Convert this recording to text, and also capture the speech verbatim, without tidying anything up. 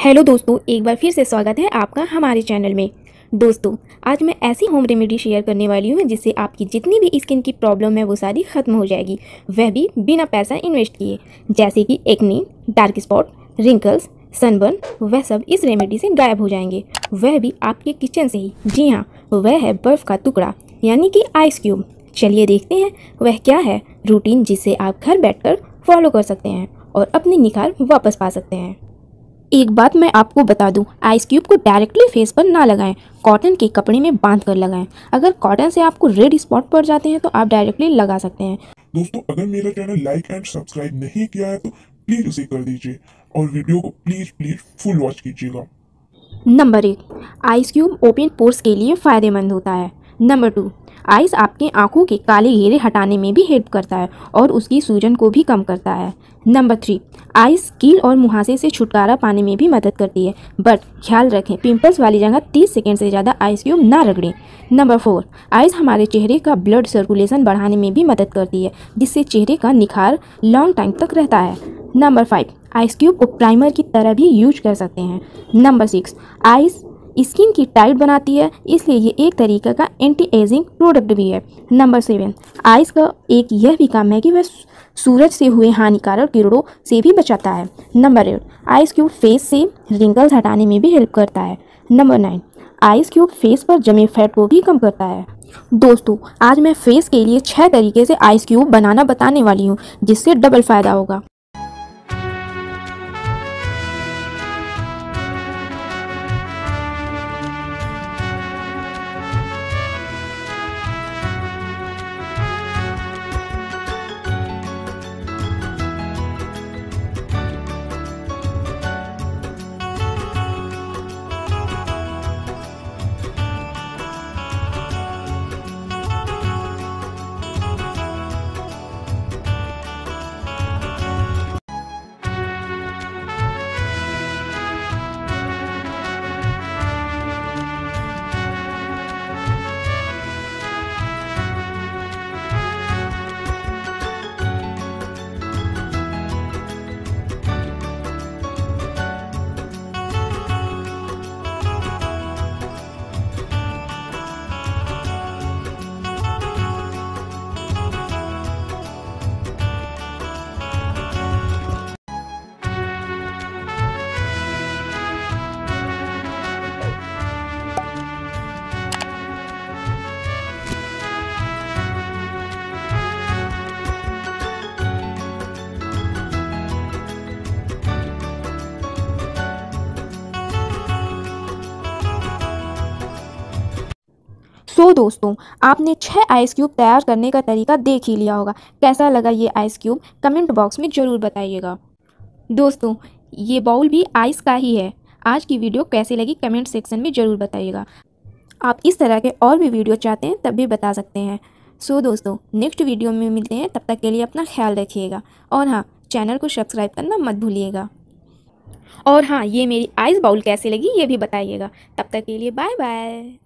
Hello दोस्तों, एक बार फिर से स्वागत है आपका हमारे चैनल में। दोस्तों, आज मैं ऐसी होम रेमेडी शेयर करने वाली हूँ जिससे आपकी जितनी भी स्किन की प्रॉब्लम है वो सारी ख़त्म हो जाएगी, वह भी बिना पैसा इन्वेस्ट किए। जैसे कि acne, dark spot, wrinkles, sunburn, वह सब इस रेमेडी से गायब हो जाएंगे, वह भी आपके किचन से ही। जी हाँ, वह है बर्फ़ का टुकड़ा यानी कि आइस क्यूब। चलिए देखते हैं वह क्या है रूटीन जिसे आप घर बैठकर फॉलो कर सकते हैं और अपनी निखार वापस पा सकते हैं। एक बात मैं आपको बता दूं, आइस क्यूब को डायरेक्टली फेस पर ना लगाएं, कॉटन के कपड़े में बांध कर लगाएं। अगर कॉटन से आपको रेड स्पॉट पड़ जाते हैं तो आप डायरेक्टली लगा सकते हैं। दोस्तों, अगर मेरा चैनल लाइक एंड सब्सक्राइब नहीं किया है तो प्लीज उसे कर दीजिए और वीडियो को प्लीज प्लीज फुल वॉच कीजिएगा। नंबर एक, आइस क्यूब ओपन पोर्स के लिए फ़ायदेमंद होता है। नंबर टू, आइस आपके आंखों के काले घेरे हटाने में भी हेल्प करता है और उसकी सूजन को भी कम करता है। नंबर थ्री, आइस कील और मुहासे से छुटकारा पाने में भी मदद करती है, बट ख्याल रखें पिंपल्स वाली जगह तीस सेकंड से ज़्यादा आइस क्यूब ना रगड़ें। नंबर फोर, आइस हमारे चेहरे का ब्लड सर्कुलेशन बढ़ाने में भी मदद करती है, जिससे चेहरे का निखार लॉन्ग टाइम तक रहता है। नंबर फाइव, आइस क्यूब को प्राइमर की तरह भी यूज कर सकते हैं। नंबर सिक्स, आइस स्किन की टाइट बनाती है, इसलिए ये एक तरीके का एंटी एजिंग प्रोडक्ट भी है। नंबर सेवन, आइस का एक यह भी काम है कि वह सूरज से हुए हानिकारक किरणों से भी बचाता है। Number eight, ice cube face से रिंकल्स हटाने में भी हेल्प करता है। Number nine, ice cube face पर जमे फैट को भी कम करता है। दोस्तों, आज मैं फेस के लिए छह तरीके से आइस क्यूब बनाना बताने वाली हूँ, जिससे डबल फायदा होगा। सो so, दोस्तों, आपने छह आइस क्यूब तैयार करने का तरीका देख ही लिया होगा। कैसा लगा ये आइस क्यूब कमेंट बॉक्स में ज़रूर बताइएगा। दोस्तों, ये बाउल भी आइस का ही है। आज की वीडियो कैसी लगी कमेंट सेक्शन में ज़रूर बताइएगा। आप इस तरह के और भी वीडियो चाहते हैं तब भी बता सकते हैं। सो so, दोस्तों, नेक्स्ट वीडियो में मिलते हैं, तब तक के लिए अपना ख्याल रखिएगा और हाँ, चैनल को सब्सक्राइब करना मत भूलिएगा। और हाँ, ये मेरी आइस बाउल कैसी लगी ये भी बताइएगा। तब तक के लिए बाय बाय।